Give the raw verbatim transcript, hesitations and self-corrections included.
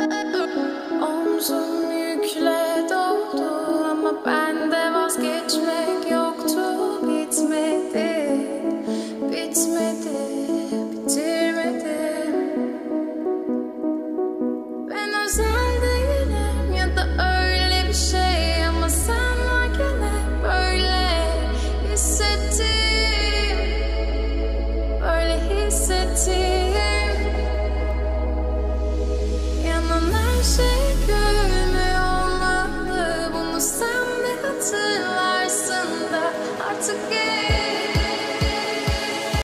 Omzum yükle doldu ama bende vazgeçmek yoktu. Bitmedi, bitmedi, bitirmedim. Ben özel değilim ya da öyle bir şey ama sen varken hep böyle hissettim, böyle hissettim. Yanan her şey